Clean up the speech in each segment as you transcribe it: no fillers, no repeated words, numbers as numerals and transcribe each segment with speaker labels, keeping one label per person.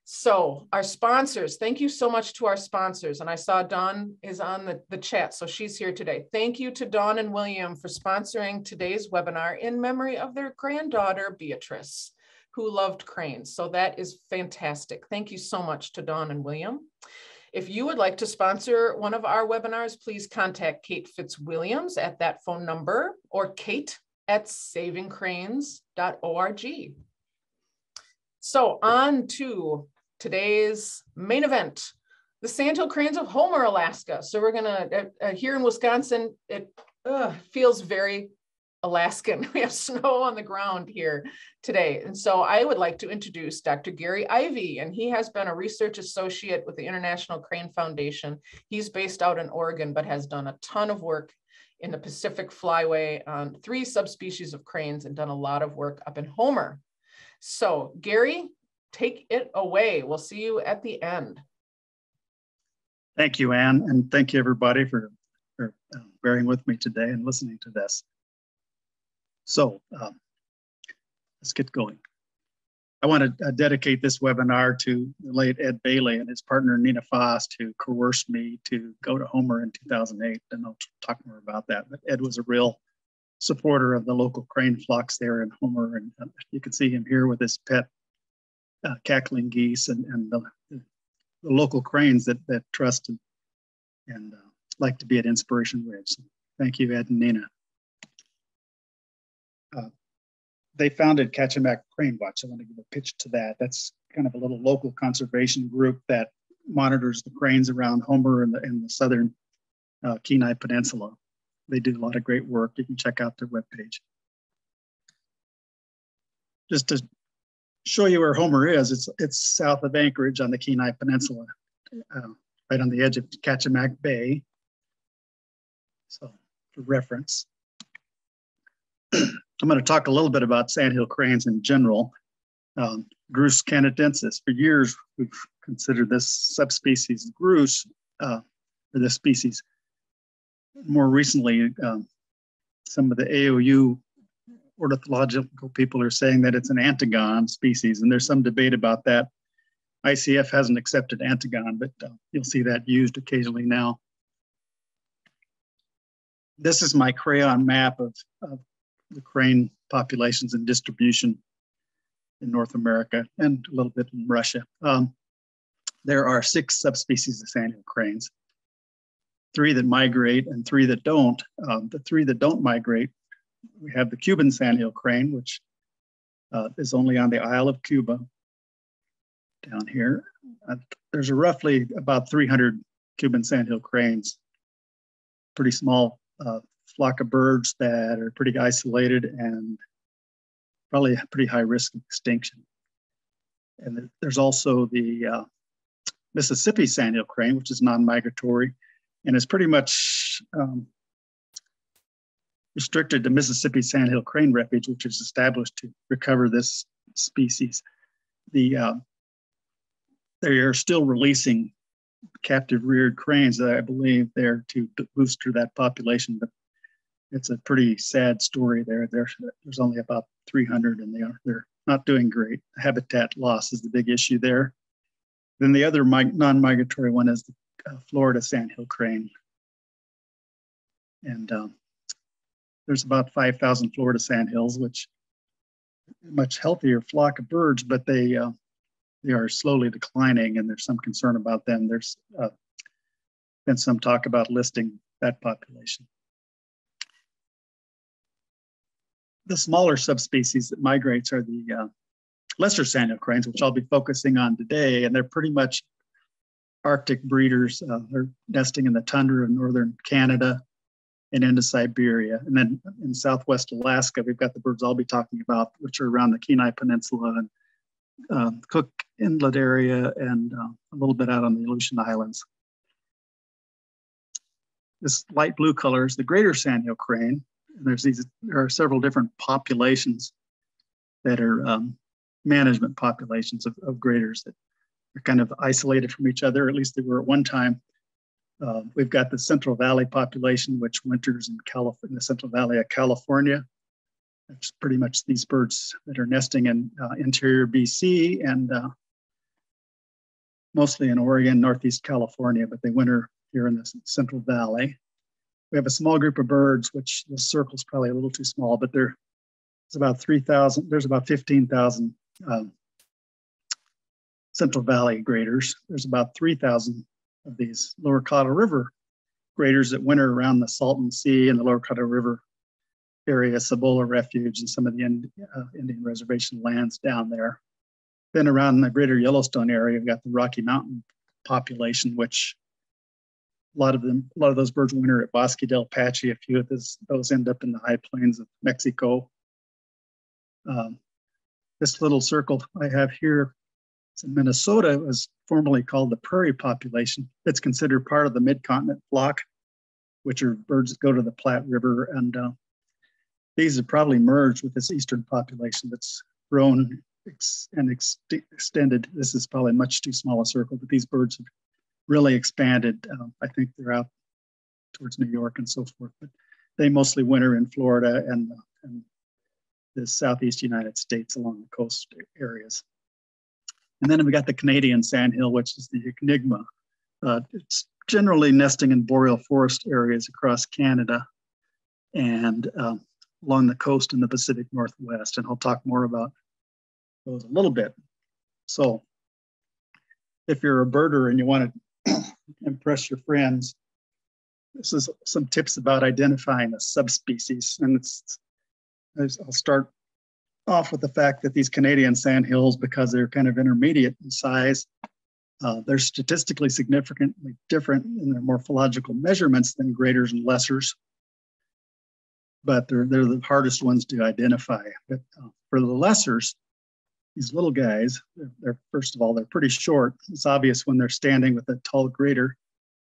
Speaker 1: So our sponsors, thank you so much to our sponsors. And I saw Dawn is on the chat, so she's here today. Thank you to Dawn and William for sponsoring today's webinar in memory of their granddaughter, Beatrice, who loved cranes. So that is fantastic. Thank you so much to Dawn and William. If you would like to sponsor one of our webinars, please contact Kate Fitzwilliams at that phone number or kate@savingcranes.org. So on to today's main event, the Sandhill Cranes of Homer, Alaska. So we're gonna, here in Wisconsin, it feels very Alaskan. We have snow on the ground here today. And so I would like to introduce Dr. Gary Ivey, and he has been a research associate with the International Crane Foundation. He's based out in Oregon, but has done a ton of work in the Pacific Flyway on 3 subspecies of cranes and done a lot of work up in Homer. So Gary, take it away. We'll see you at the end.
Speaker 2: Thank you, Ann, and thank you everybody for bearing with me today and listening to this. So let's get going. I want to dedicate this webinar to the late Ed Bailey and his partner Nina Fost, who coerced me to go to Homer in 2008, and I'll talk more about that. But Ed was a real supporter of the local crane flocks there in Homer, and you can see him here with his pet cackling geese and the local cranes that trust and like to be at Inspiration Ridge. So thank you, Ed and Nina. They founded Kachemak Crane Watch. I want to give a pitch to that. That's kind of a little local conservation group that monitors the cranes around Homer and the southern Kenai Peninsula. They do a lot of great work. You can check out their webpage. Just to show you where Homer is, it's south of Anchorage on the Kenai Peninsula, right on the edge of Kachemak Bay. So for reference. I'm going to talk a little bit about sandhill cranes in general. Grus canadensis. For years, we've considered this subspecies Grus, or this species. More recently, some of the AOU ornithological people are saying that it's an Antigon species, and there's some debate about that. ICF hasn't accepted Antigon, but you'll see that used occasionally now. This is my crayon map of the crane populations and distribution in North America and a little bit in Russia. There are 6 subspecies of sandhill cranes, 3 that migrate and 3 that don't. The 3 that don't migrate, we have the Cuban sandhill crane, which is only on the Isle of Cuba down here. There's roughly about 300 Cuban sandhill cranes, pretty small flock of birds that are pretty isolated and probably a pretty high risk of extinction. And there's also the Mississippi sandhill crane, which is non-migratory and is pretty much restricted to Mississippi Sandhill Crane Refuge, which is established to recover this species. They are still releasing captive reared cranes that I believe there to booster that population, but it's a pretty sad story there. There's only about 300 and they're not doing great. Habitat loss is the big issue there. Then the other non-migratory one is the Florida sandhill crane. And there's about 5,000 Florida sandhills, which are a much healthier flock of birds, but they are slowly declining, and there's some concern about them. There's been some talk about listing that population. The smaller subspecies that migrates are the lesser sandhill cranes, which I'll be focusing on today, and they're pretty much Arctic breeders. They're nesting in the tundra of northern Canada and into Siberia. And then in Southwest Alaska, we've got the birds I'll be talking about, which are around the Kenai Peninsula and Cook Inlet area and a little bit out on the Aleutian Islands. This light blue color is the greater sandhill crane. And there are several different populations that are management populations of graders that are kind of isolated from each other, or at least they were at one time. We've got the Central Valley population, which winters in the Central Valley of California. It's pretty much these birds that are nesting in interior BC and mostly in Oregon, Northeast California, but they winter here in the Central Valley. We have a small group of birds, which the circle's probably a little too small, but there's about 3,000, there's about 15,000 Central Valley graders. There's about 3,000 of these Lower Colorado River graders that winter around the Salton Sea and the Lower Colorado River area, Cibola Refuge, and some of the Indian reservation lands down there. Then around the greater Yellowstone area, we've got the Rocky Mountain population, which a lot of those birds winter at Bosque del Apache. A few of those end up in the high plains of Mexico. This little circle I have here, it's in Minnesota. It was formerly called the prairie population. It's considered part of the mid-continent flock, which are birds that go to the Platte River. And these have probably merged with this eastern population that's grown and extended. This is probably much too small a circle, but these birds have really expanded. I think they're out towards New York and so forth, but they mostly winter in Florida and the southeast United States along the coast areas. And then we got the Canadian sandhill, which is the enigma. It's generally nesting in boreal forest areas across Canada and along the coast in the Pacific Northwest. And I'll talk more about those a little bit. So if you're a birder and you want to impress your friends, this is some tips about identifying a subspecies. And I'll start off with the fact that these Canadian sandhills, because they're kind of intermediate in size, they're statistically significantly different in their morphological measurements than graders and lessers. But they're the hardest ones to identify. But for the lessers, these little guys, they're first of all, they're pretty short. It's obvious when they're standing with a tall grader.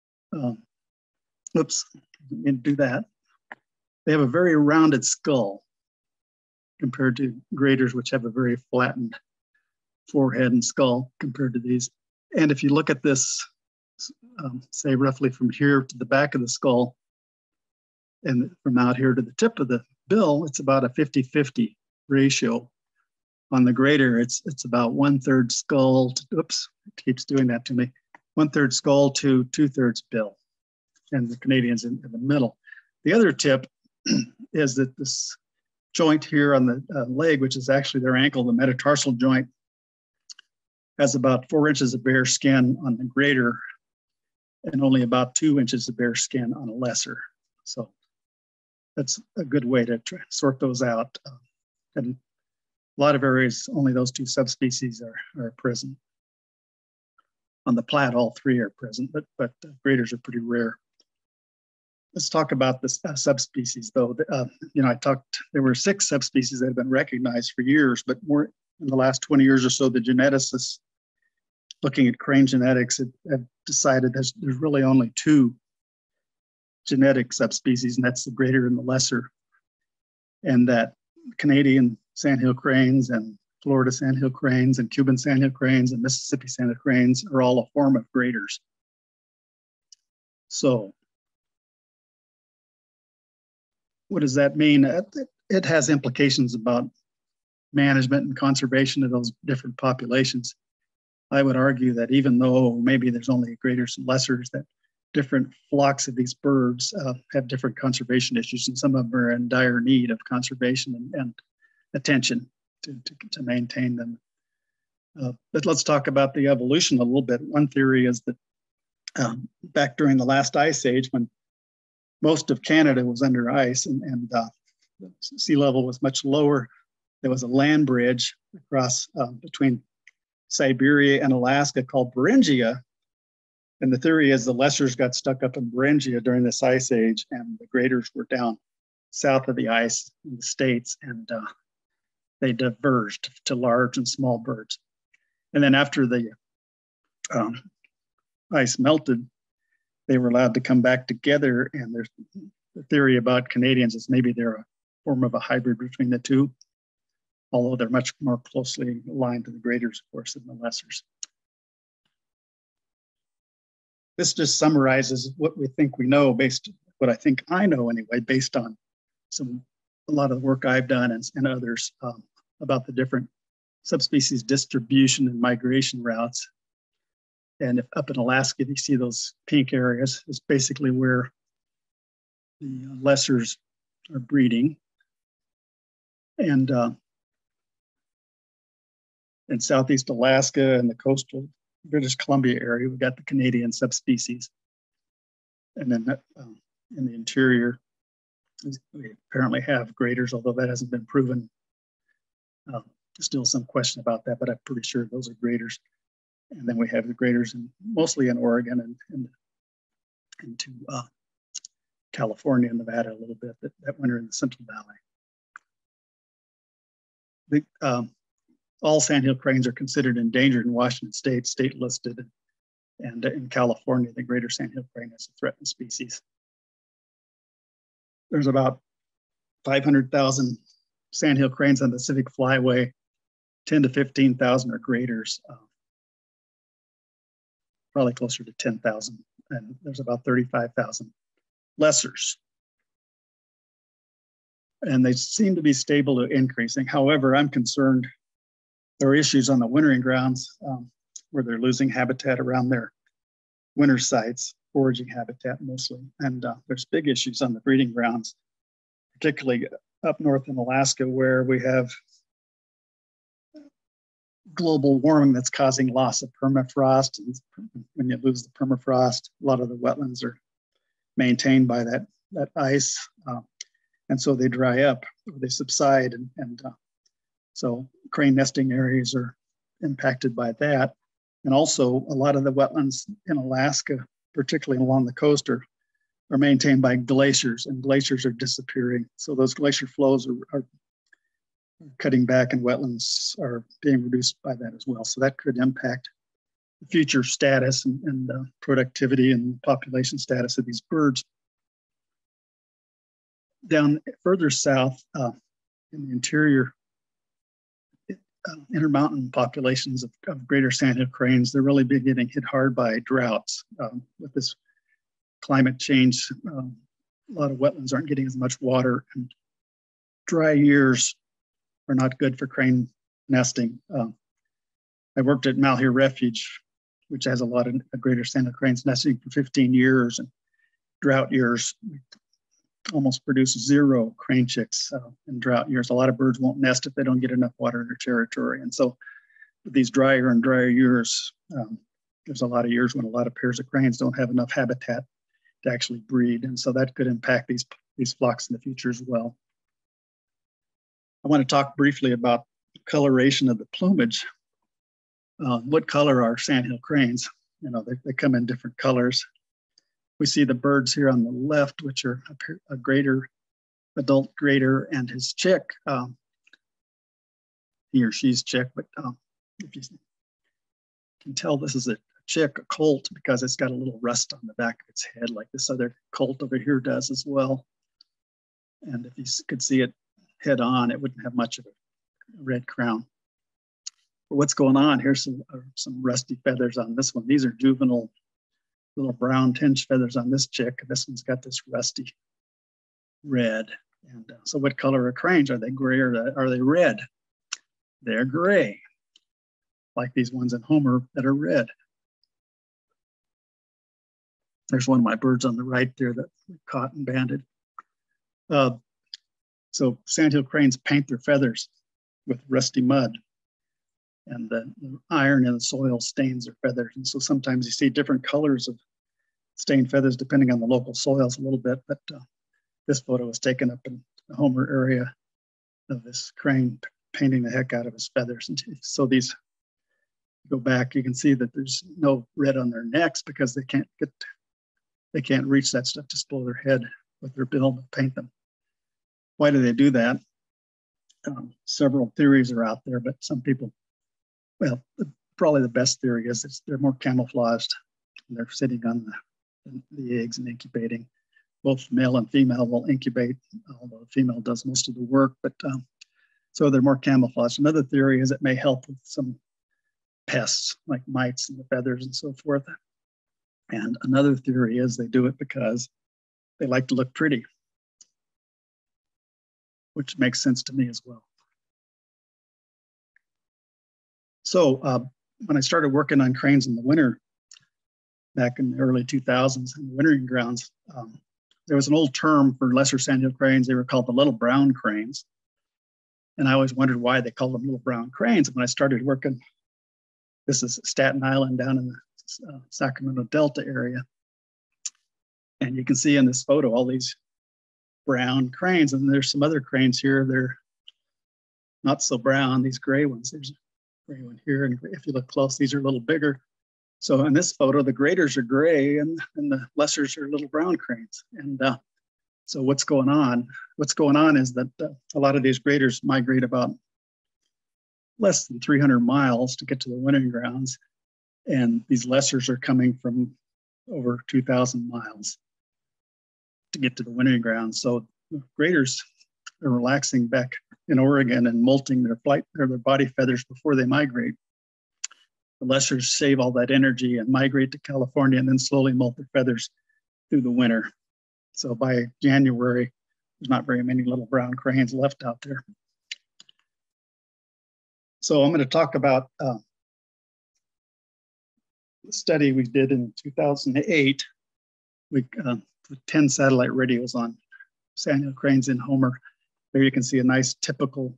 Speaker 2: Oops, didn't mean to do that. They have a very rounded skull compared to graders, which have a very flattened forehead and skull compared to these. And if you look at this, say roughly from here to the back of the skull, and from out here to the tip of the bill, it's about a 50-50 ratio. On the grader, it's about 1/3 skull to, oops, it keeps doing that to me, 1/3 skull to 2/3 bill, and the Canadian's in the middle. The other tip is that this joint here on the leg, which is actually their ankle, the metatarsal joint, has about 4 inches of bare skin on the grader and only about 2 inches of bare skin on a lesser. So that's a good way to try sort those out. And a lot of areas, only those two subspecies are present. On the Platte, all three are present, but graders are pretty rare. Let's talk about the subspecies, though. There were 6 subspecies that have been recognized for years, but more in the last 20 years or so, the geneticists looking at crane genetics have decided there's really only 2 genetic subspecies, and that's the greater and the lesser. And that Canadian sandhill cranes and Florida sandhill cranes and Cuban sandhill cranes and Mississippi sandhill cranes are all a form of graders. So what does that mean? It has implications about management and conservation of those different populations. I would argue that even though maybe there's only graders and lessers, that different flocks of these birds have different conservation issues, and some of them are in dire need of conservation and attention to maintain them. But let's talk about the evolution a little bit. One theory is that back during the last ice age, when most of Canada was under ice and sea level was much lower, there was a land bridge across between Siberia and Alaska called Beringia. And the theory is the lessers got stuck up in Beringia during this ice age, and the graders were down south of the ice in the States, and they diverged to large and small birds. And then after the ice melted, they were allowed to come back together. And there's the theory about Canadians is maybe they're a form of a hybrid between the two, although they're much more closely aligned to the graders, of course, than the lessers. This just summarizes what we think we know, what I think I know anyway, based on a lot of the work I've done and others about the different subspecies distribution and migration routes. And if up in Alaska, you see those pink areas, it's basically where the lessers are breeding. And in Southeast Alaska and the coastal British Columbia area, we've got the Canadian subspecies. And then in the interior, we apparently have graders, although that hasn't been proven. Still some question about that, but I'm pretty sure those are graders. And then we have the graders mostly in Oregon and into California and Nevada a little bit that winter in the Central Valley. All sandhill cranes are considered endangered in Washington state, state listed. And in California, the greater sandhill crane is a threatened species. There's about 500,000 sandhill cranes on the Pacific Flyway. 10 to 15,000 are graders. Probably closer to 10,000. And there's about 35,000 lessers. And they seem to be stable to increasing. However, I'm concerned there are issues on the wintering grounds where they're losing habitat around their winter sites, foraging habitat mostly. And there's big issues on the breeding grounds, particularly up north in Alaska, where we have global warming that's causing loss of permafrost. And when you lose the permafrost, a lot of the wetlands are maintained by that ice. And so they dry up, or they subside. And so crane nesting areas are impacted by that. And also a lot of the wetlands in Alaska, particularly along the coast, are maintained by glaciers, and glaciers are disappearing. So those glacier flows are cutting back, and wetlands are being reduced by that as well. So that could impact the future status and productivity and population status of these birds. Down further south in the interior, intermountain populations of greater sandhill cranes, they're really been getting hit hard by droughts. With this climate change, a lot of wetlands aren't getting as much water, and dry years are not good for crane nesting. I worked at Malheur Refuge, which has a lot of greater sandhill cranes nesting for 15 years, and drought years almost produce 0 crane chicks in drought years. A lot of birds won't nest if they don't get enough water in their territory. And so these drier and drier years, there's a lot of years when a lot of pairs of cranes don't have enough habitat to actually breed. And so that could impact these flocks in the future as well. I want to talk briefly about coloration of the plumage. What color are sandhill cranes? You know, they come in different colors. We see the birds here on the left, which are a greater, adult greater, and his chick. He or she's chick, but if you can tell, this is a chick, a colt, because it's got a little rust on the back of its head, like this other colt over here does as well. And if you could see it head on, it wouldn't have much of a red crown. But what's going on? Here's some rusty feathers on this one. These are juvenile little brown tinge feathers on this chick. This one's got this rusty red. And so what color are cranes? Are they gray or are they red? They're gray, like these ones in Homer that are red. There's one of my birds on the right there that we caught and banded. So sandhill cranes paint their feathers with rusty mud, and the iron in the soil stains their feathers. And so sometimes you see different colors of stained feathers depending on the local soils a little bit. But this photo was taken up in the Homer area of this crane painting the heck out of his feathers. And so these go back, you can see that there's no red on their necks because they can't reach that stuff to spoil their head with their bill to paint them. Why do they do that? Several theories are out there, but some people, well, probably the best theory is they're more camouflaged. They're sitting on the eggs and incubating. Both male and female will incubate, although the female does most of the work, but so they're more camouflaged. Another theory is it may help with some pests like mites and the feathers and so forth. And another theory is they do it because they like to look pretty, which makes sense to me as well. So when I started working on cranes in the winter, back in the early 2000s in the wintering grounds. There was an old term for lesser sandhill cranes. They were called the little brown cranes. And I always wondered why they called them little brown cranes. When I started working, this is Staten Island down in the Sacramento Delta area. And you can see in this photo all these brown cranes. And there's some other cranes here. They're not so brown, these gray ones. There's a gray one here. And if you look close, these are a little bigger. So in this photo, the graders are gray and the lessers are little brown cranes. And so what's going on? What's going on is that a lot of these graders migrate about less than 300 miles to get to the wintering grounds. And these lessers are coming from over 2,000 miles to get to the wintering grounds. So the graders are relaxing back in Oregon and molting their body feathers before they migrate. The lessers save all that energy and migrate to California and then slowly molt their feathers through the winter. So by January, there's not very many little brown cranes left out there. So I'm going to talk about the study we did in 2008. We put 10 satellite radios on Sandhill cranes in Homer. There you can see a nice typical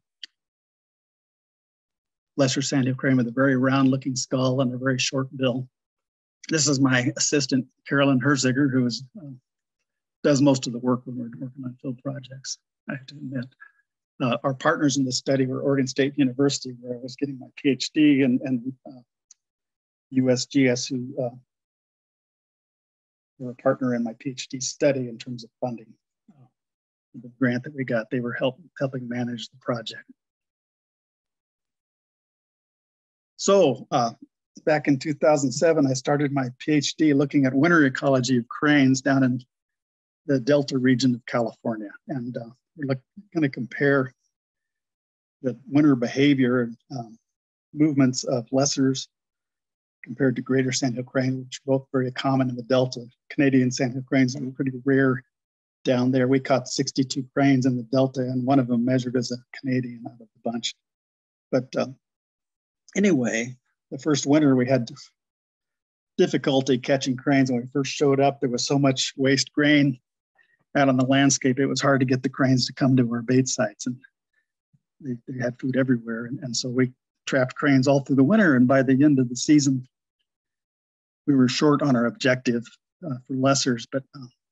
Speaker 2: lesser sandhill crane with a very round looking skull and a very short bill. This is my assistant, Carolyn Herziger, who does most of the work when we're working on field projects, I have to admit. Our partners in this study were Oregon State University, where I was getting my PhD, and USGS, who were a partner in my PhD study in terms of funding. The grant that we got, they were helping manage the project. So back in 2007, I started my PhD looking at winter ecology of cranes down in the Delta region of California. And we're going to compare the winter behavior and movements of lessers compared to greater sandhill cranes, which are both very common in the Delta. Canadian sandhill cranes are pretty rare down there. We caught 62 cranes in the Delta, and one of them measured as a Canadian out of the bunch. But anyway, the first winter we had difficulty catching cranes. When we first showed up, there was so much waste grain out on the landscape, it was hard to get the cranes to come to our bait sites, and they had food everywhere. And so we trapped cranes all through the winter, and by the end of the season, we were short on our objective for lessers, but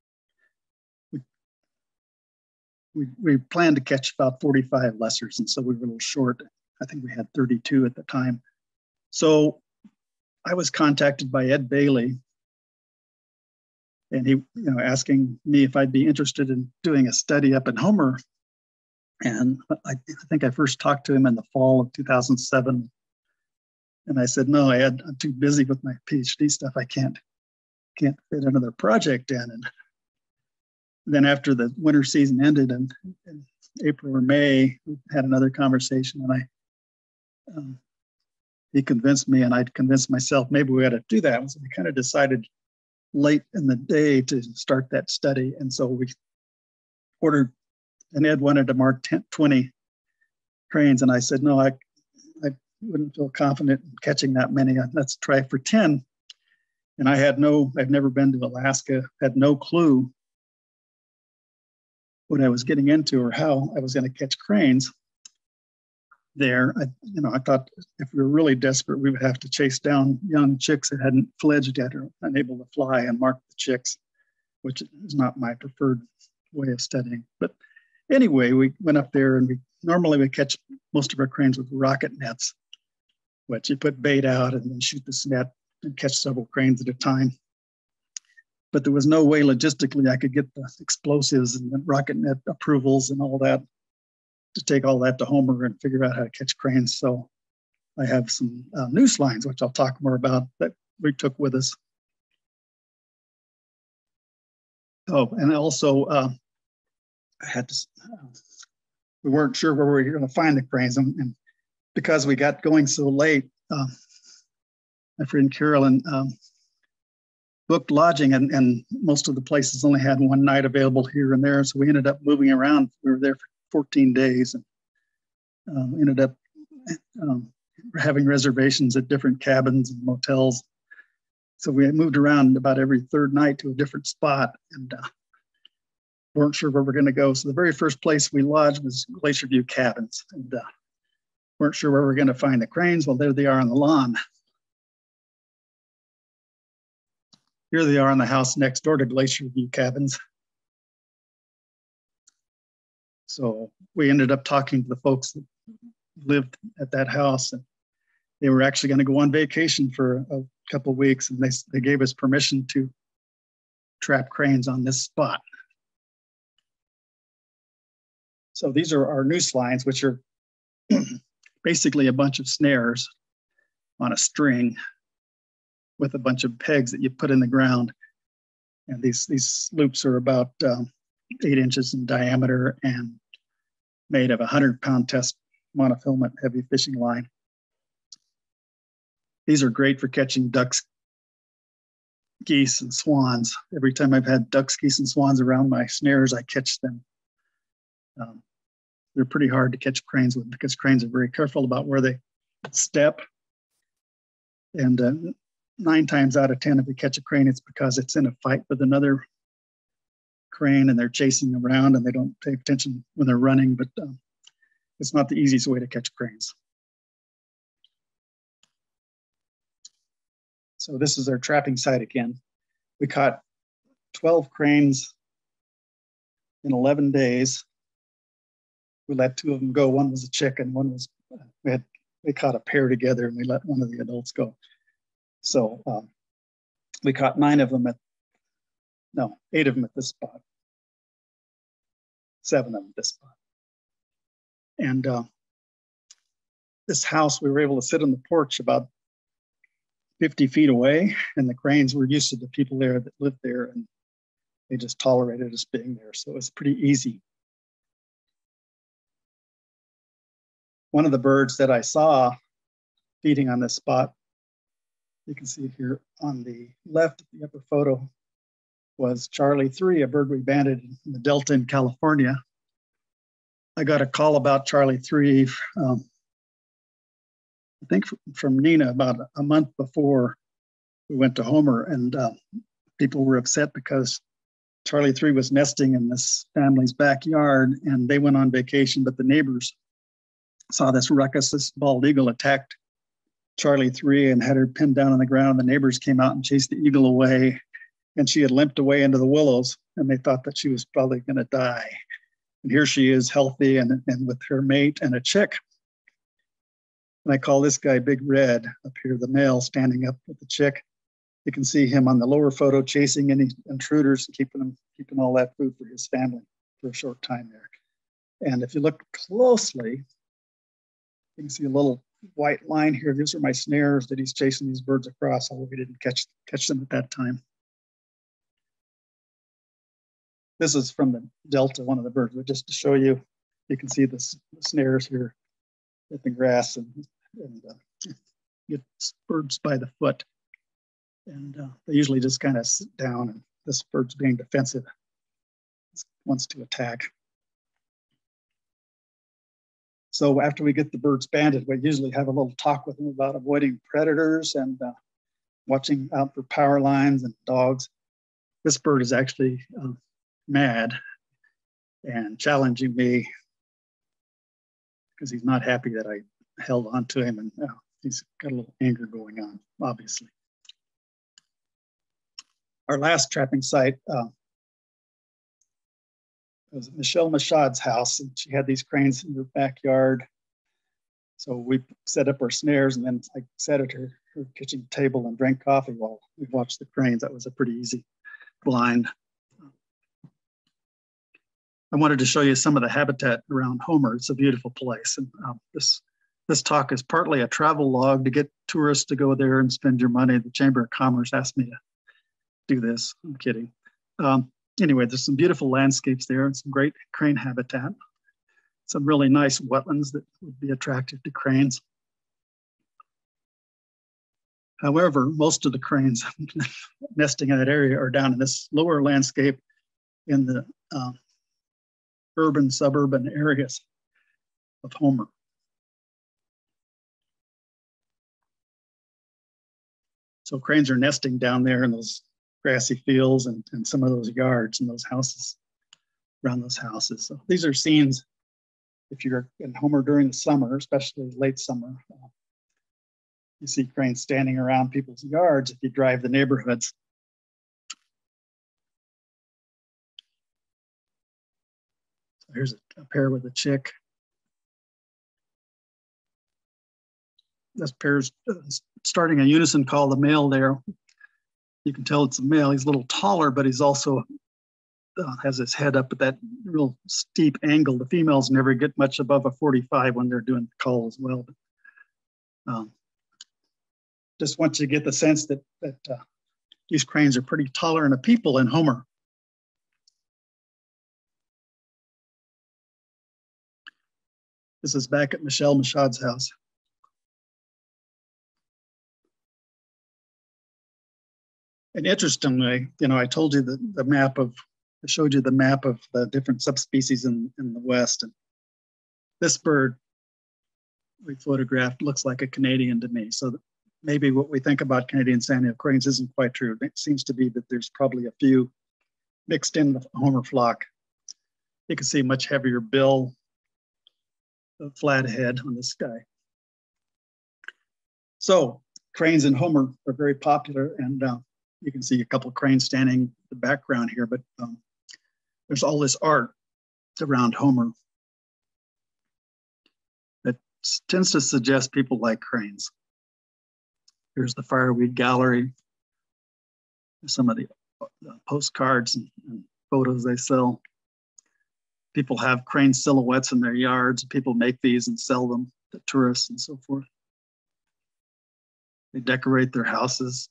Speaker 2: we planned to catch about 45 lessers, and so we were a little short. I think we had 32 at the time. So I was contacted by Ed Bailey, and he, asking me if I'd be interested in doing a study up in Homer. And I think I first talked to him in the fall of 2007. And I said, no, I'm too busy with my PhD stuff. I can't fit another project in. And then after the winter season ended in April or May, we had another conversation, and he convinced me, and I'd convinced myself maybe we ought to do that. So we kind of decided late in the day to start that study. And so we ordered, and Ed wanted to mark 20 cranes. And I said, no, I wouldn't feel confident in catching that many. Let's try for 10. And I've never been to Alaska, had no clue what I was getting into or how I was going to catch cranes there. I thought if we were really desperate, we would have to chase down young chicks that hadn't fledged yet or unable to fly and mark the chicks, which is not my preferred way of studying. But anyway, we went up there, and normally we catch most of our cranes with rocket nets, which you put bait out and then shoot this net and catch several cranes at a time. But there was no way logistically I could get the explosives and the rocket net approvals and all that to take all that to Homer and figure out how to catch cranes. So I have some noose lines, which I'll talk more about, that we took with us. Oh, and also I had to, we weren't sure where we were going to find the cranes. And because we got going so late, my friend Carolyn booked lodging, and most of the places only had one night available here and there. So we ended up moving around. We were there for 14 days, and ended up having reservations at different cabins and motels. So we moved around about every third night to a different spot and weren't sure where we're going to go. So the very first place we lodged was Glacier View Cabins, and weren't sure where we're going to find the cranes. Well, there they are on the lawn. Here they are on the house next door to Glacier View Cabins. So we ended up talking to the folks that lived at that house, and they were actually going to go on vacation for a couple of weeks, and they gave us permission to trap cranes on this spot. So these are our noose lines, which are basically a bunch of snares on a string with a bunch of pegs that you put in the ground. And these loops are about 8 inches in diameter and made of a 100-pound test monofilament heavy fishing line. These are great for catching ducks, geese, and swans. Every time I've had ducks, geese, and swans around my snares, I catch them. They're pretty hard to catch cranes with because cranes are very careful about where they step. And 9 times out of 10, if we catch a crane, it's because it's in a fight with another crane and they're chasing around and they don't pay attention when they're running, but it's not the easiest way to catch cranes. So this is our trapping site again. We caught 12 cranes in 11 days. We let 2 of them go. One was a chick and one was, we caught a pair together and we let one of the adults go. So we caught 8 of them at this spot. 7 of them at this spot. And this house, we were able to sit on the porch about 50 feet away, and the cranes were used to the people there that lived there, and they just tolerated us being there. So it was pretty easy. One of the birds that I saw feeding on this spot, you can see it here on the left, the upper photo, was Charlie 3, a bird we banded in the Delta in California. I got a call about Charlie 3, I think from Nina about a month before we went to Homer, and people were upset because Charlie 3 was nesting in this family's backyard and they went on vacation, but the neighbors saw this ruckus. This bald eagle attacked Charlie 3 and had her pinned down on the ground. The neighbors came out and chased the eagle away, and she had limped away into the willows, and they thought that she was probably going to die. And here she is, healthy and with her mate and a chick. And I call this guy Big Red up here, the male standing up with the chick. You can see him on the lower photo chasing any intruders and keeping all that food for his family for a short time there. And if you look closely, you can see a little white line here. These are my snares that he's chasing these birds across, although we didn't catch them at that time. This is from the Delta, one of the birds, but just to show you, you can see the snares here at the grass and get birds by the foot. And they usually just kind of sit down, and this bird's being defensive, wants to attack. So after we get the birds banded, we usually have a little talk with them about avoiding predators and watching out for power lines and dogs. This bird is actually mad and challenging me because he's not happy that I held on to him, and he's got a little anger going on, obviously. Our last trapping site was Michelle Machad's house, and she had these cranes in her backyard. So we set up our snares, and then I sat at her kitchen table and drank coffee while we watched the cranes. That was a pretty easy blind. I wanted to show you some of the habitat around Homer. It's a beautiful place. And this talk is partly a travel log to get tourists to go there and spend your money. The Chamber of Commerce asked me to do this. I'm kidding. Anyway, there's some beautiful landscapes there and some great crane habitat. Some really nice wetlands that would be attractive to cranes. However, most of the cranes nesting in that area are down in this lower landscape in the urban, suburban areas of Homer. So cranes are nesting down there in those grassy fields and some of those yards and those houses, around those houses. So these are scenes, if you're in Homer during the summer, especially late summer, you see cranes standing around people's yards if you drive the neighborhoods. So here's a pair with a chick. This pair's starting a unison call, the male there. You can tell it's a male. He's a little taller, but he's also has his head up at that real steep angle. The females never get much above a 45 when they're doing the call as well. But, just want you to get the sense that these cranes are pretty tolerant of people in Homer. This is back at Michelle Michaud's house. And interestingly, I told you the map of, I showed you the map of the different subspecies in the West. And this bird we photographed looks like a Canadian to me. So maybe what we think about Canadian Sandhill cranes isn't quite true. It seems to be that there's probably a few mixed in the Homer flock. You can see much heavier bill, a flat head on this guy. So cranes in Homer are very popular, and you can see a couple of cranes standing in the background here, but there's all this art around Homer that tends to suggest people like cranes. Here's the fireweed gallery, some of the postcards and photos they sell. People have crane silhouettes in their yards. People make these and sell them to tourists and so forth. They decorate their houses.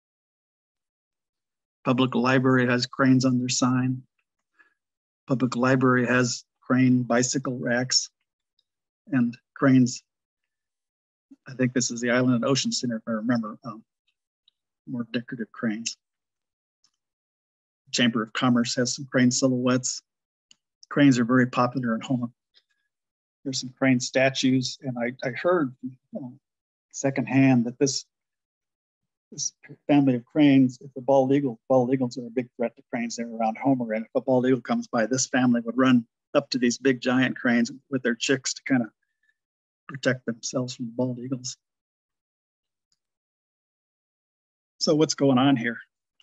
Speaker 2: Public library has cranes on their sign. Public library has crane bicycle racks and cranes. I think this is the Island and Ocean Center, if I remember, more decorative cranes. Chamber of Commerce has some crane silhouettes. Cranes are very popular in Homer. There's some crane statues, and I heard secondhand that this family of cranes, if the bald eagles are a big threat to cranes there around Homer, and if a bald eagle comes by, this family would run up to these big giant cranes with their chicks to kind of protect themselves from bald eagles. So what's going on here?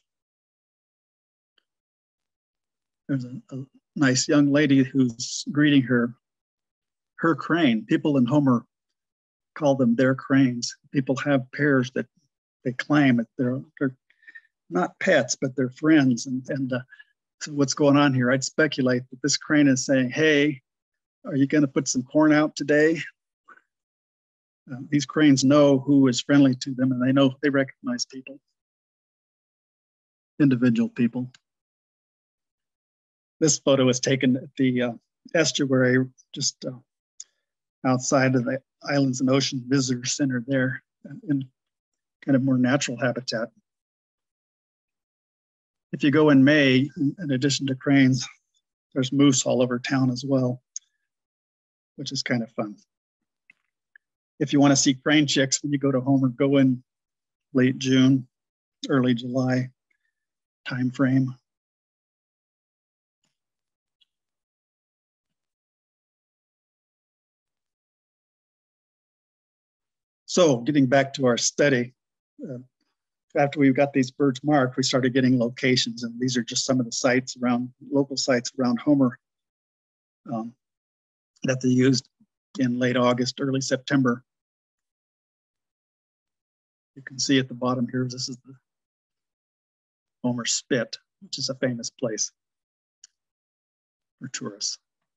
Speaker 2: There's a nice young lady who's greeting her crane. People in Homer call them their cranes. People have pairs that they claim that they're not pets, but they're friends. And so what's going on here? I'd speculate that this crane is saying, hey, are you going to put some corn out today? These cranes know who is friendly to them, and they recognize people, individual people. This photo was taken at the estuary just outside of the Islands and Ocean Visitor Center there in kind of more natural habitat. If you go in May, in addition to cranes, there's moose all over town as well, which is kind of fun. If you want to see crane chicks when you go to Homer, go in late June, early July time frame. So getting back to our study, after we got these birds marked, we started getting locations, and these are just some of the sites local sites around Homer that they used in late August, early September. You can see at the bottom here, this is the Homer Spit, which is a famous place for tourists.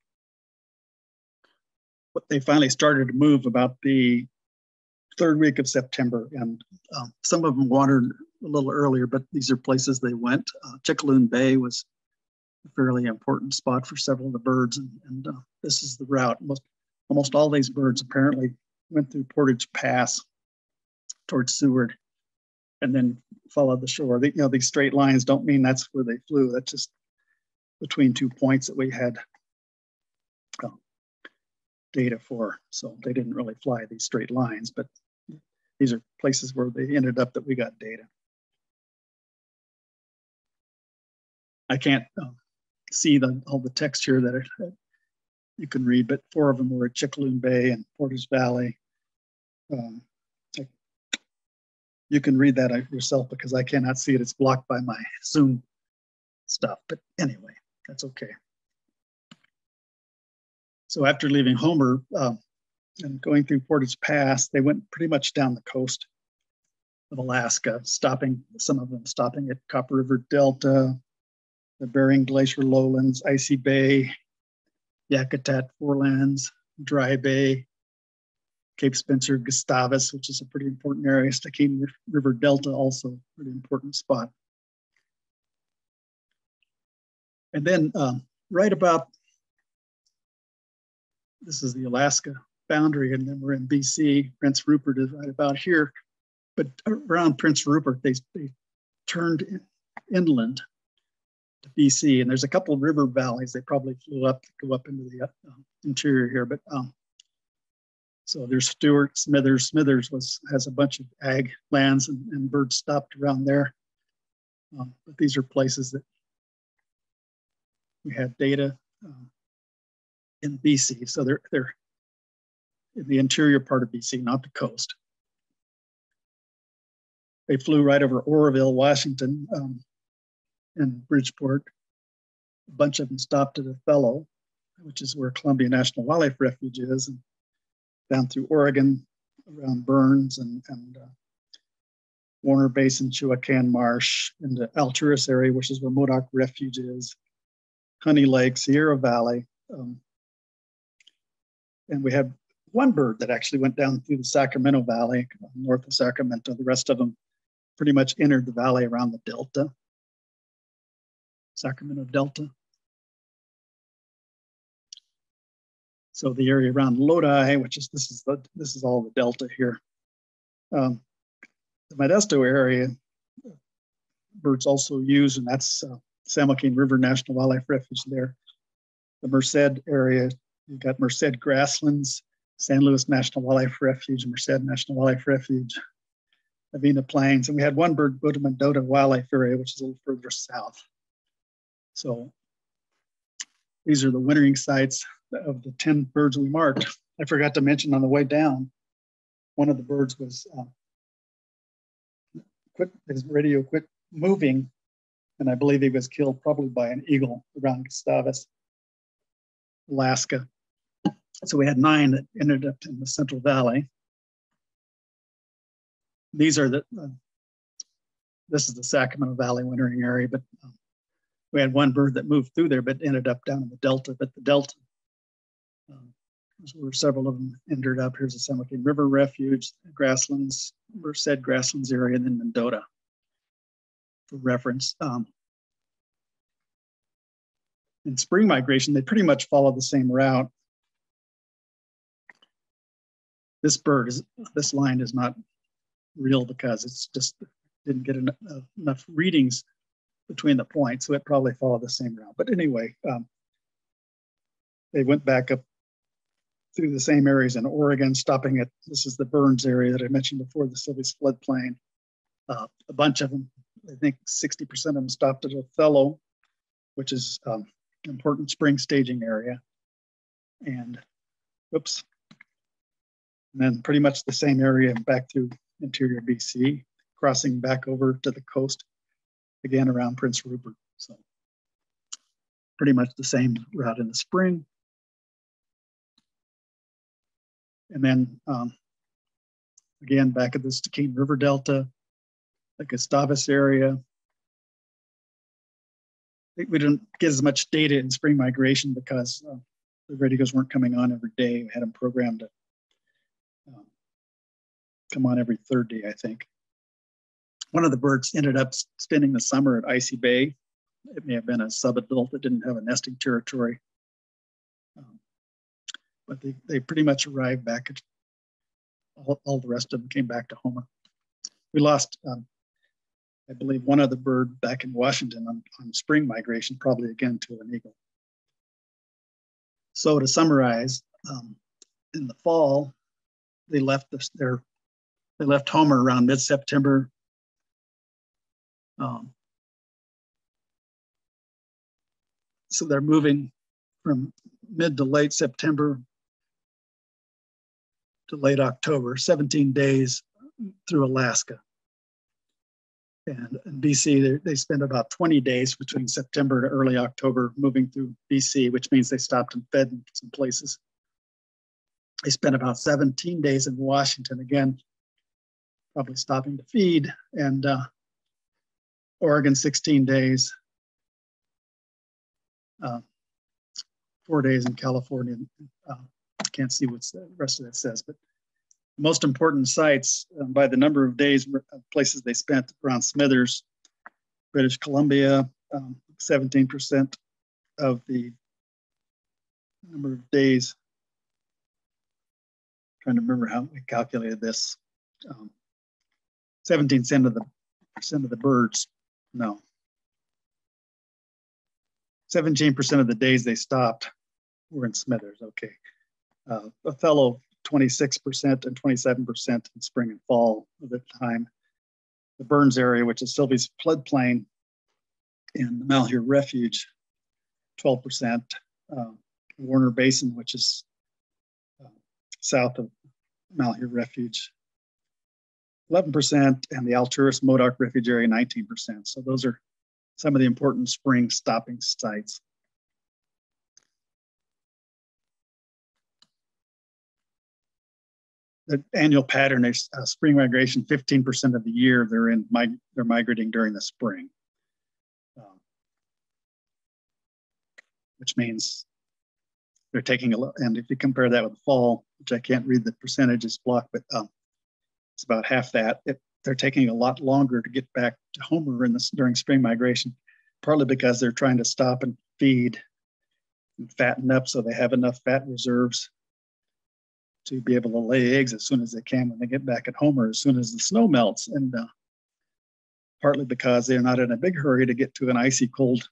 Speaker 2: But they finally started to move about the third week of September, and some of them wandered a little earlier, but these are places they went. Chickaloon Bay was a fairly important spot for several of the birds, and this is the route. Almost all these birds apparently went through Portage Pass towards Seward and then followed the shore. These straight lines don't mean that's where they flew. That's just between 2 points that we had data for. So they didn't really fly these straight lines, but these are places where they ended up that we got data. I can't see all the text here that you can read, but 4 of them were at Chickaloon Bay and Portage Valley. You can read that yourself because I cannot see it. It's blocked by my Zoom stuff, but anyway, that's okay. So after leaving Homer and going through Portage Pass, they went pretty much down the coast of Alaska, some of them stopping at Copper River Delta, the Bering Glacier lowlands, Icy Bay, Yakutat Forelands, Dry Bay, Cape Spencer, Gustavus, which is a pretty important area, Stickeen River Delta, also a pretty important spot. And then right about, this is the Alaska boundary, and then we're in BC. Prince Rupert is right about here. But around Prince Rupert, they turned inland to BC, and there's a couple of river valleys. They probably flew up to go up into the interior here, but so there's Stewart, Smithers. Smithers has a bunch of ag lands, and birds stopped around there. But these are places that we had data in BC. So they're in the interior part of BC, not the coast. They flew right over Oroville, Washington, and Bridgeport. A bunch of them stopped at Othello, which is where Columbia National Wildlife Refuge is, and down through Oregon, around Burns and Warner Basin, Chuacan Marsh, into Alturas area, which is where Modoc Refuge is, Honey Lake, Sierra Valley. And we had one bird that actually went down through the Sacramento Valley, north of Sacramento. The rest of them pretty much entered the valley around the Delta, Sacramento Delta. So the area around Lodi, which is this is all the Delta here. The Modesto area, birds also use, and that's San Joaquin River National Wildlife Refuge there. The Merced area, you've got Merced grasslands, San Luis National Wildlife Refuge, Merced National Wildlife Refuge, Avena Plains, and we had one bird, Butamandota Wildlife Area, which is a little further south. So these are the wintering sites of the 10 birds we marked. I forgot to mention on the way down, one of the birds was his radio quit moving, and I believe he was killed probably by an eagle around Gustavus, Alaska. So we had 9 that ended up in the Central Valley. These are this is the Sacramento Valley wintering area, but we had one bird that moved through there, but ended up down in the Delta. But the Delta, where several of them ended up. Here's the San Joaquin River Refuge, grasslands, Merced grasslands area, and then Mendota for reference. In spring migration, they pretty much follow the same route. This line is not real because it's just didn't get enough readings between the points, so it probably followed the same route. But anyway, they went back up through the same areas in Oregon, stopping at, this is the Burns area that I mentioned before, the Silvius floodplain. A bunch of them, I think 60% of them stopped at Othello, which is an important spring staging area. And whoops. And then pretty much the same area back through interior BC, crossing back over to the coast, again around Prince Rupert. So pretty much the same route in the spring. And then again, back at the Stickeen River Delta, the Gustavus area. We didn't get as much data in spring migration because the radios weren't coming on every day. We had them programmed to come on every third day, I think. One of the birds ended up spending the summer at Icy Bay. It may have been a subadult that didn't have a nesting territory. But they pretty much arrived back at, all the rest of them came back to Homer. We lost, I believe, one other bird back in Washington on spring migration, probably again to an eagle. So to summarize, in the fall, they left their They left Homer around mid-September. So they're moving from mid to late September to late October, 17 days through Alaska. And in BC, they spent about 20 days between September to early October moving through BC, which means they stopped and fed in some places. They spent about 17 days in Washington, again, probably stopping to feed, and Oregon, 16 days, 4 days in California. I can't see what the rest of that says, but most important sites by the number of days, places they spent around Smithers, British Columbia, 17% of the number of days. Trying to remember how we calculated this. 17% of the birds, no. 17% of the days they stopped were in Smithers, okay. Othello, 26% and 27% in spring and fall of the time. The Burns area, which is Sylvie's floodplain, and the Malheur Refuge, 12%. Warner Basin, which is south of Malheur Refuge, 11%, and the Alturas Modoc Refuge area, 19%. So those are some of the important spring stopping sites. The annual pattern is spring migration, 15% of the year they're migrating during the spring, which means they're taking a look. And if you compare that with the fall, which I can't read the percentages block, but it's about half that. They're taking a lot longer to get back to Homer during spring migration, partly because they're trying to stop and feed and fatten up so they have enough fat reserves to be able to lay eggs as soon as they can when they get back at Homer, as soon as the snow melts, and partly because they're not in a big hurry to get to an icy cold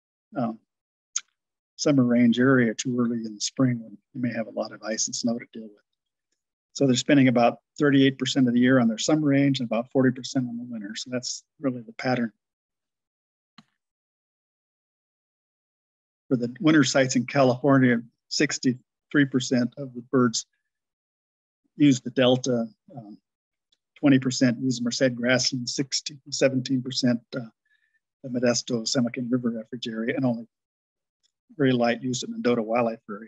Speaker 2: summer range area too early in the spring when you may have a lot of ice and snow to deal with. So they're spending about 38% of the year on their summer range and about 40% on the winter. So that's really the pattern. For the winter sites in California, 63% of the birds use the Delta, 20% use Merced grassland, 17% the Modesto Semocan River Refuge area, and only very light use at Mendota Wildlife Area.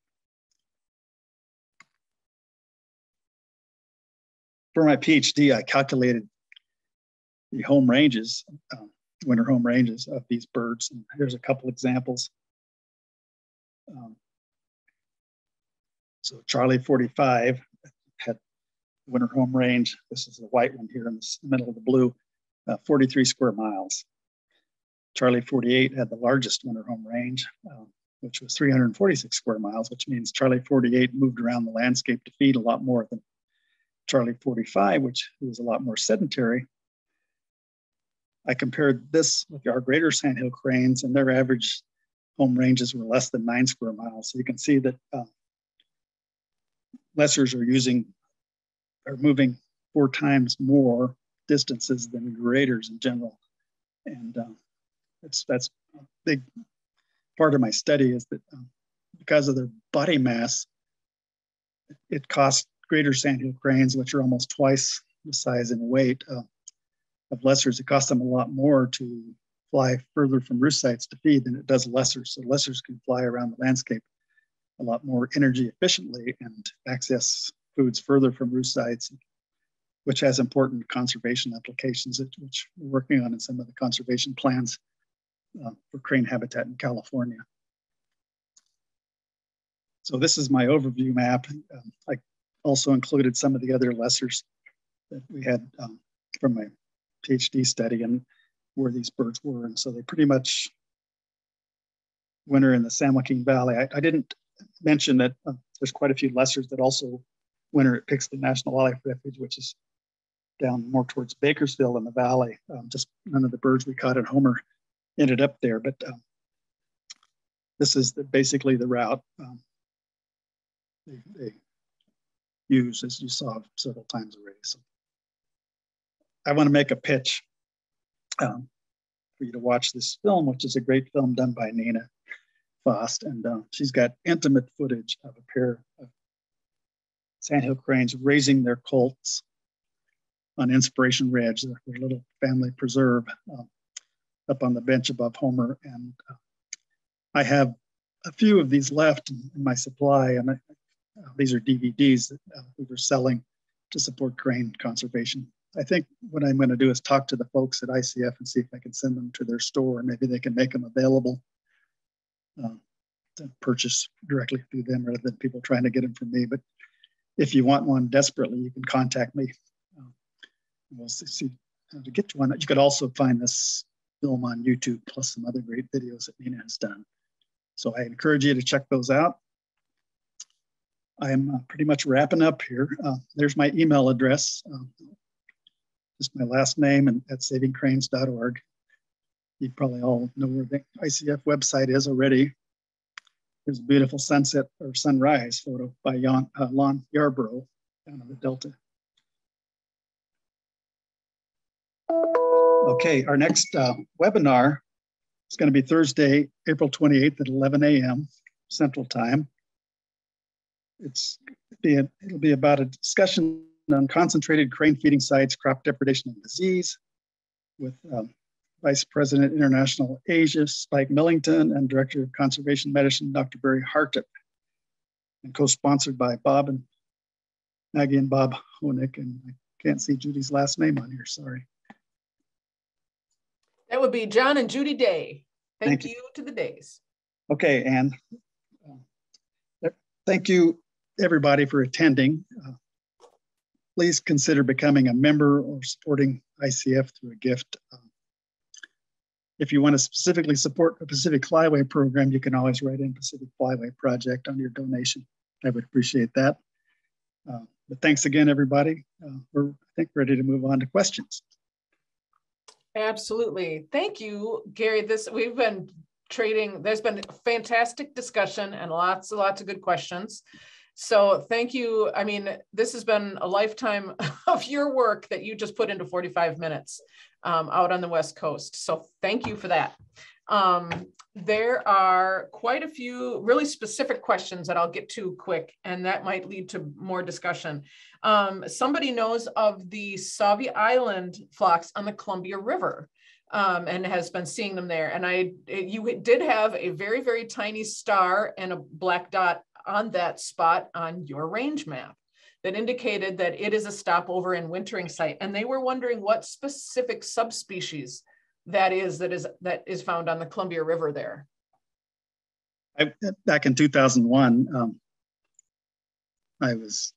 Speaker 2: For my PhD, I calculated the home ranges, winter home ranges of these birds. And here's a couple examples. So Charlie 45 had winter home range. This is the white one here in the middle of the blue, 43 square miles. Charlie 48 had the largest winter home range, which was 346 square miles, which means Charlie 48 moved around the landscape to feed a lot more than Charlie 45, which was a lot more sedentary. I compared this with our greater Sandhill Cranes, and their average home ranges were less than 9 square miles. So you can see that lessers are moving 4 times more distances than graders in general. And that's a big part of my study, is that because of their body mass, it costs greater Sandhill Cranes, which are almost twice the size and weight of lessers, it costs them a lot more to fly further from roost sites to feed than it does lessers. So lessers can fly around the landscape a lot more energy efficiently and access foods further from roost sites, which has important conservation applications, which we're working on in some of the conservation plans for crane habitat in California. So this is my overview map. I also included some of the other lessers that we had from my PhD study and where these birds were. And so they pretty much winter in the San Joaquin Valley. I didn't mention that there's quite a few lessers that also winter at Pixton National Wildlife Refuge, which is down more towards Bakersfield in the valley. Just none of the birds we caught at Homer ended up there, but this is basically the route they use, as you saw several times already. So I want to make a pitch for you to watch this film, which is a great film done by Nina Fost. And she's got intimate footage of a pair of Sandhill Cranes raising their colts on Inspiration Ridge, their little family preserve up on the bench above Homer. And I have a few of these left in my supply, and these are DVDs that we were selling to support crane conservation. I think what I'm going to do is talk to the folks at ICF and see if I can send them to their store, and maybe they can make them available to purchase directly through them rather than people trying to get them from me. But if you want one desperately, you can contact me. We'll see how to get you one. You could also find this film on YouTube, plus some other great videos that Nina has done. So I encourage you to check those out. I'm pretty much wrapping up here. There's my email address, just my last name and at savingcranes.org. You probably all know where the ICF website is already. There's a beautiful sunset or sunrise photo by Lon Yarborough down in the Delta. Okay, our next webinar is going to be Thursday, April 28th at 11 a.m. Central Time. It'll be about a discussion on concentrated crane feeding sites, crop depredation and disease, with Vice President International Asia, Spike Millington, and Director of Conservation Medicine, Dr. Barry Hartip, and co-sponsored by Bob and Maggie and Bob Honig, and I can't see Judy's last name on here, sorry.
Speaker 1: That would be John and Judy Day. Thank you to the Days.
Speaker 2: Okay, and thank you everybody for attending. Please consider becoming a member or supporting ICF through a gift. If you want to specifically support the Pacific Flyway program, you can always write in Pacific Flyway Project on your donation. I would appreciate that. But thanks again, everybody. We're, I think, ready to move on to questions.
Speaker 1: Absolutely. Thank you, Gary. We've been trading. There's been fantastic discussion and lots of good questions. So thank you. I mean, this has been a lifetime of your work that you just put into 45 minutes out on the West Coast. So thank you for that. There are quite a few really specific questions that I'll get to quick, and that might lead to more discussion. Somebody knows of the Sauvie Island flocks on the Columbia River and has been seeing them there. And you did have a very, very tiny star and a black dot on that spot on your range map that indicated that it is a stopover and wintering site. And they were wondering what specific subspecies that is found on the Columbia River there.
Speaker 2: Back in 2001, I was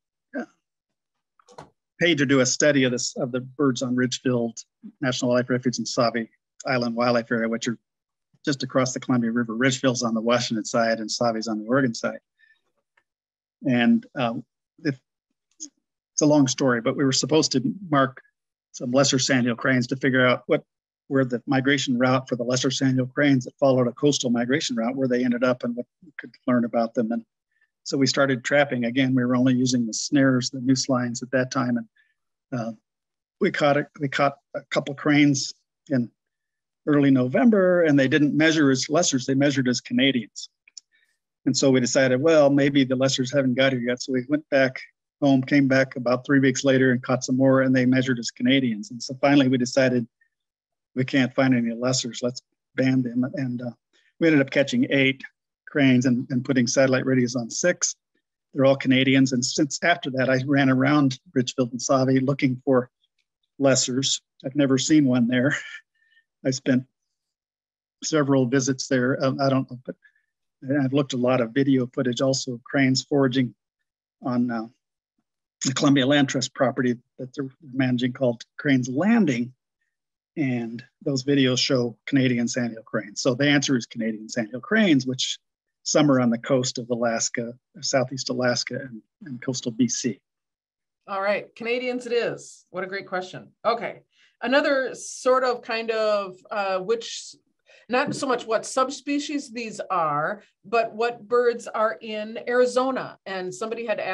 Speaker 2: paid to do a study of the birds on Ridgefield National Wildlife Refuge and Sauvie Island Wildlife Area, which are just across the Columbia River. Ridgefield's on the Washington side and Sauvie's on the Oregon side. And it's a long story, but we were supposed to mark some lesser sandhill cranes to figure out where the migration route for the lesser sandhill cranes that followed a coastal migration route, where they ended up and what we could learn about them. And so we started trapping. Again, we were only using the snares, the noose lines at that time. And we caught a couple cranes in early November, and they didn't measure as lessers, they measured as Canadians. And so we decided, well, maybe the lessers haven't got here yet. So we went back home, came back about 3 weeks later and caught some more, and they measured as Canadians. And so finally we decided we can't find any lessers, let's ban them. And we ended up catching 8 cranes and putting satellite radios on 6. They're all Canadians. And since after that, I ran around Ridgefield and Sauvie looking for lessers. I've never seen one there. I spent several visits there. I don't know, but I've looked at a lot of video footage also of cranes foraging on the Columbia Land Trust property that they're managing called Cranes Landing. And those videos show Canadian sandhill cranes. So the answer is Canadian sandhill cranes, which some are on the coast of Alaska, Southeast Alaska, and coastal BC.
Speaker 1: All right, Canadians it is. What a great question. Okay, another sort of kind of not so much what subspecies these are, but what birds are in Arizona. And somebody had asked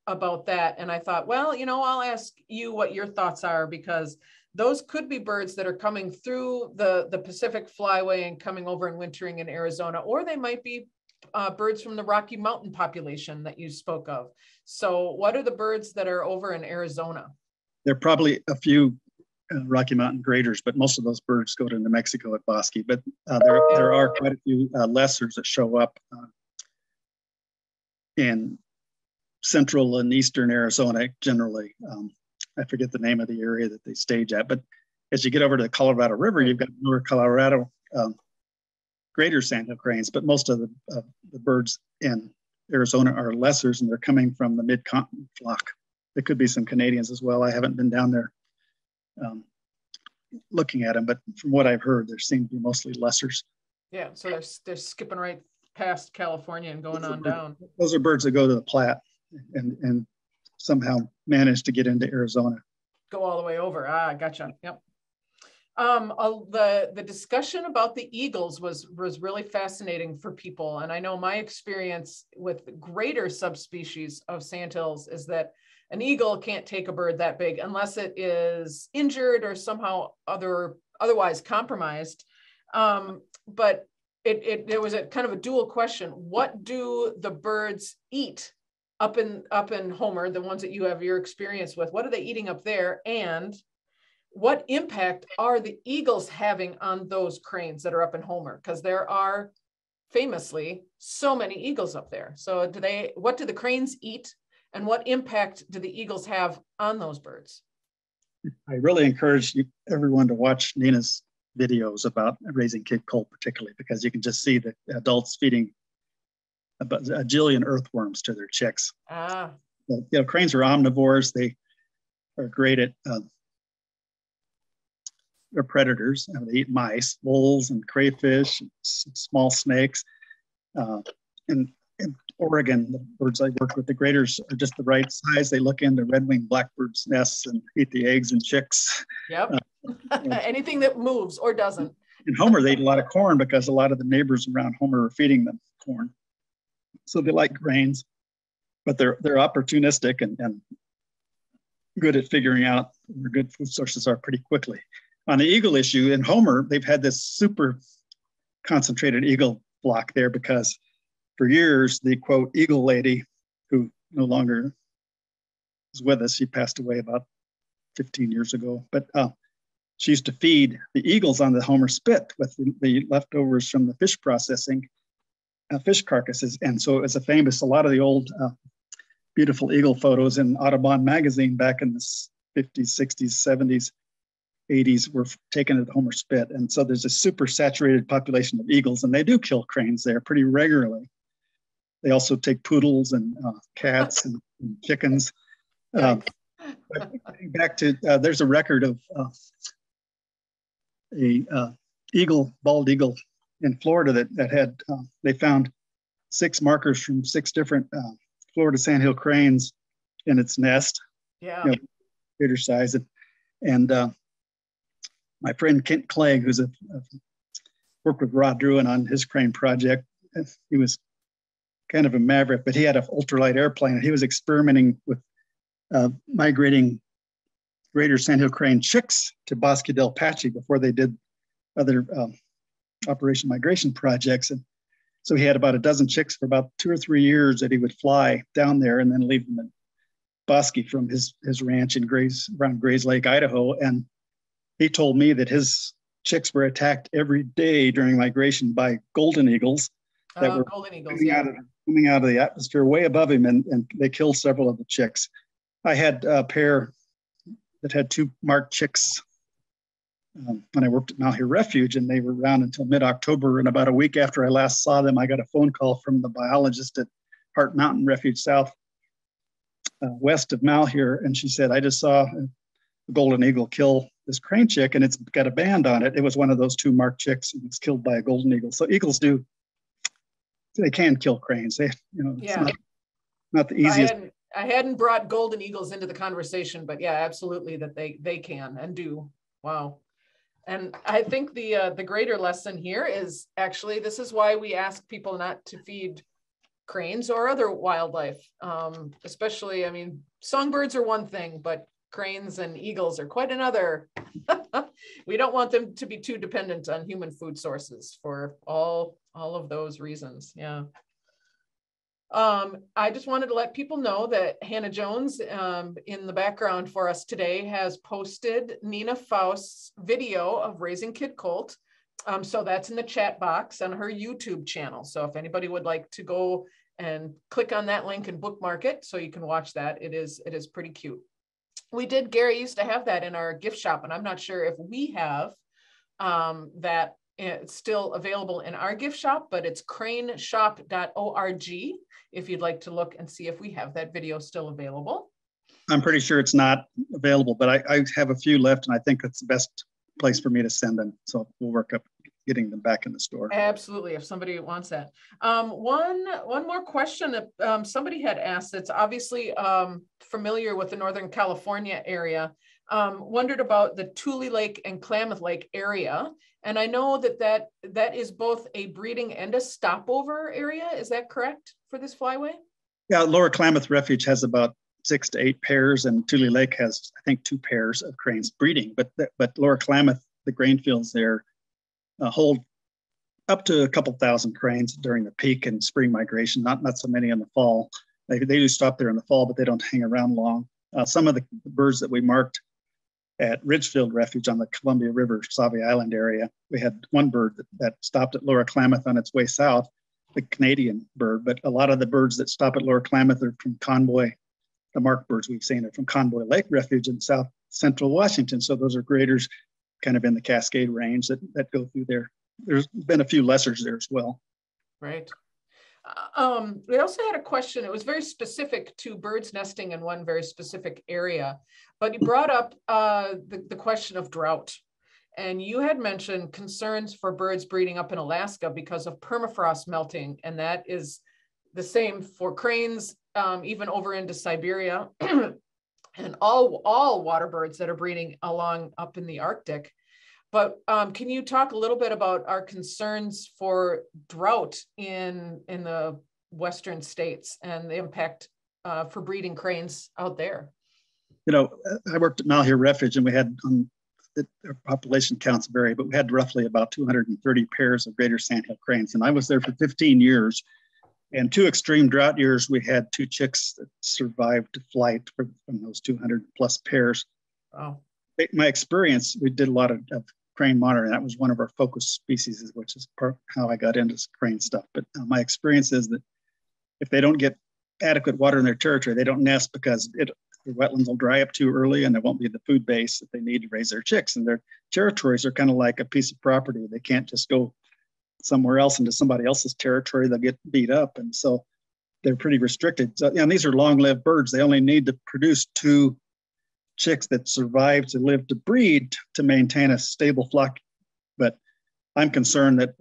Speaker 1: about that. And I thought, well, I'll ask you what your thoughts are, because those could be birds that are coming through the Pacific Flyway and coming over and wintering in Arizona, or they might be birds from the Rocky Mountain population that you spoke of. So what are the birds that are over in Arizona?
Speaker 2: There are probably a few Rocky Mountain graders, but most of those birds go to New Mexico at Bosque. But there are quite a few lessers that show up in central and eastern Arizona generally. I forget the name of the area that they stage at, but as you get over to the Colorado River, you've got Lower Colorado greater sandhill cranes, but most of the birds in Arizona are lessers, and they're coming from the mid-continent flock. There could be some Canadians as well. I haven't been down there looking at them, but from what I've heard, there seem to be mostly lessers.
Speaker 1: Yeah, so they're skipping right past California and going on down.
Speaker 2: Those are birds that go to the Platte and somehow manage to get into Arizona.
Speaker 1: Go all the way over. Ah, gotcha. Yep. The discussion about the eagles was really fascinating for people. And I know my experience with greater subspecies of sandhills is that an eagle can't take a bird that big unless it is injured or somehow otherwise compromised. But there was a kind of a dual question. What do the birds eat up in Homer, the ones that you have your experience with? What are they eating up there? And what impact are the eagles having on those cranes that are up in Homer? Because there are famously so many eagles up there. So what do the cranes eat, and what impact do the eagles have on those birds?
Speaker 2: I really encourage everyone to watch Nina's videos about raising Cape Colt, particularly because you can just see the adults feeding about a jillion earthworms to their chicks. Cranes are omnivores. They are great at they're predators. They eat mice, voles, and crayfish, and small snakes. In Oregon, the birds I work with, the graders are just the right size. They look into red-winged blackbirds' nests and eat the eggs and chicks.
Speaker 1: Yep. Anything that moves or doesn't.
Speaker 2: In Homer, they eat a lot of corn because a lot of the neighbors around Homer are feeding them corn. So they like grains, but they're opportunistic and good at figuring out where good food sources are pretty quickly. On the eagle issue, in Homer, they've had this super concentrated eagle flock there because for years, the quote eagle lady, who no longer is with us, she passed away about 15 years ago, but she used to feed the eagles on the Homer spit with the leftovers from the fish processing, fish carcasses. And so it was a lot of the old beautiful eagle photos in Audubon magazine back in the 50s, 60s, 70s, 80s were taken at the Homer spit. And so there's a super saturated population of eagles, and they do kill cranes there pretty regularly. They also take poodles and cats and chickens. Back to, there's a record of bald eagle in Florida that had, they found 6 markers from 6 different Florida sandhill cranes in its nest.
Speaker 1: Yeah.
Speaker 2: Greater size. And my friend Kent Clegg, who's worked with Rod Druin on his crane project, he was kind of a maverick, but he had an ultralight airplane, and he was experimenting with migrating greater sandhill crane chicks to Bosque del Apache before they did other operation migration projects. And so he had about a dozen chicks for about 2 or 3 years that he would fly down there and then leave them in Bosque from his ranch in around Grays Lake, Idaho. And he told me that his chicks were attacked every day during migration by golden eagles that were coming out of the atmosphere way above him, and they killed several of the chicks. I had a pair that had 2 marked chicks when I worked at Malheur Refuge, and they were around until mid-October. And about a week after I last saw them, I got a phone call from the biologist at Heart Mountain Refuge South west of Malheur, and she said, I just saw a golden eagle kill this crane chick, and it's got a band on it. It was one of those 2 marked chicks, and it's killed by a golden eagle. So eagles they can kill cranes. It's not the easiest.
Speaker 1: I hadn't brought golden eagles into the conversation, but yeah, absolutely that they can and do. Wow. And I think the greater lesson here is actually, this is why we ask people not to feed cranes or other wildlife, especially, I mean, songbirds are one thing, but cranes and eagles are quite another. We don't want them to be too dependent on human food sources for all of those reasons. Yeah. I just wanted to let people know that Hannah Jones in the background for us today has posted Nina Faust's video of raising kid colt. So that's in the chat box on her YouTube channel. So if anybody would like to go and click on that link and bookmark it so you can watch that, it is pretty cute. Gary used to have that in our gift shop, and I'm not sure if we have that. It's still available in our gift shop, but it's craneshop.org if you'd like to look and see if we have that video still available.
Speaker 2: I'm pretty sure it's not available, but I have a few left, and I think that's the best place for me to send them. So we'll work up getting them back in the store.
Speaker 1: Absolutely, if somebody wants that. One more question that somebody had asked that's obviously familiar with the Northern California area, wondered about the Tule Lake and Klamath Lake area. And I know that is both a breeding and a stopover area. Is that correct for this flyway?
Speaker 2: Yeah, Lower Klamath Refuge has about 6 to 8 pairs, and Tule Lake has, I think, 2 pairs of cranes breeding. But Lower Klamath, the grain fields there, hold up to a couple thousand cranes during the peak and spring migration. Not so many in the fall. They do stop there in the fall, but they don't hang around long. Some of the birds that we marked at Ridgefield Refuge on the Columbia River, Sauvie Island area, we had one bird that stopped at Lower Klamath on its way south, the Canadian bird. But a lot of the birds that stop at Lower Klamath are from Convoy. The marked birds we've seen are from Convoy Lake Refuge in south central Washington. So those are graders kind of in the Cascade range that go through there. There's been a few lessers there as well.
Speaker 1: Right. We also had a question. It was very specific to birds nesting in one very specific area, but you brought up the question of drought. And you had mentioned concerns for birds breeding up in Alaska because of permafrost melting. And that is the same for cranes, even over into Siberia and all water birds that are breeding along up in the Arctic. But can you talk a little bit about our concerns for drought in the Western states and the impact for breeding cranes out there?
Speaker 2: You know, I worked at Malheur Refuge, and we had, our population counts vary, but we had roughly about 230 pairs of greater sandhill cranes. And I was there for 15 years. And 2 extreme drought years, we had 2 chicks that survived flight from those 200 plus pairs.
Speaker 1: Wow.
Speaker 2: My experience, we did a lot of crane monitoring. That was one of our focus species, which is part how I got into crane stuff. But my experience is that if they don't get adequate water in their territory, they don't nest because the wetlands will dry up too early and there won't be the food base that they need to raise their chicks. And their territories are kind of like a piece of property. They can't just go somewhere else into somebody else's territory. They'll get beat up. And so they're pretty restricted. So, and these are long-lived birds. They only need to produce 2 chicks that survive to live to breed to maintain a stable flock. But I'm concerned that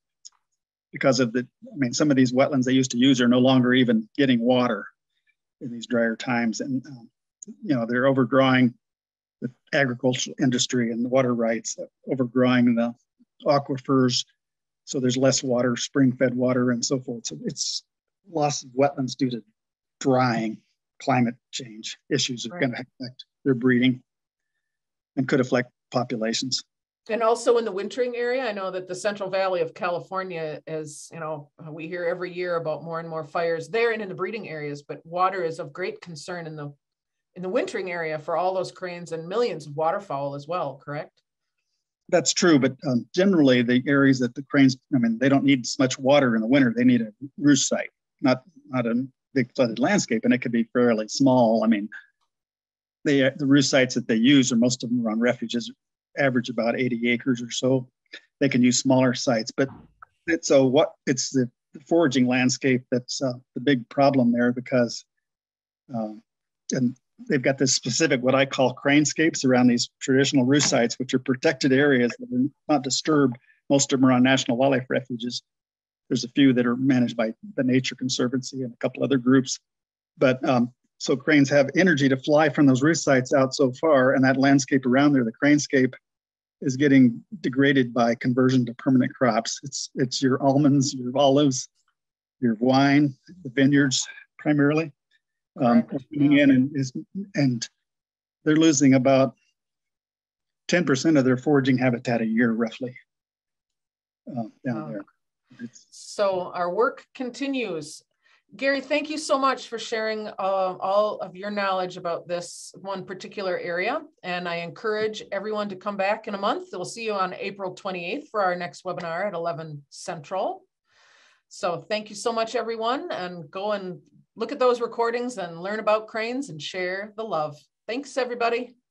Speaker 2: because of some of these wetlands they used to use are no longer even getting water in these drier times. And, they're overgrowing the agricultural industry and the water rights, overgrowing the aquifers. So there's less water, spring-fed water, and so forth. So it's loss of wetlands due to drying, climate change issues are going to affect their breeding and could affect populations.
Speaker 1: And also in the wintering area, I know that the Central Valley of California is, we hear every year about more and more fires there and in the breeding areas, but water is of great concern in the wintering area for all those cranes and millions of waterfowl as well, correct?
Speaker 2: That's true, but generally the areas that the cranes, they don't need as much water in the winter. They need a roost site, not a big flooded landscape, and it could be fairly small. The roost sites that they use, or most of them are on refuges, average about 80 acres or so. They can use smaller sites, but it's the foraging landscape that's the big problem there, because and they've got this specific, what I call cranescapes around these traditional roost sites, which are protected areas that are not disturbed. Most of them are on national wildlife refuges. There's a few that are managed by the Nature Conservancy and a couple other groups. But so cranes have energy to fly from those roost sites out so far, and that landscape around there, the cranescape, is getting degraded by conversion to permanent crops. It's your almonds, your olives, your wine, the vineyards primarily, coming in and they're losing about 10% of their foraging habitat a year, roughly, down there.
Speaker 1: So our work continues. Gary, thank you so much for sharing all of your knowledge about this one particular area. And I encourage everyone to come back in a month. We'll see you on April 28th for our next webinar at 11 Central. So thank you so much, everyone, and go and look at those recordings and learn about cranes and share the love. Thanks, everybody.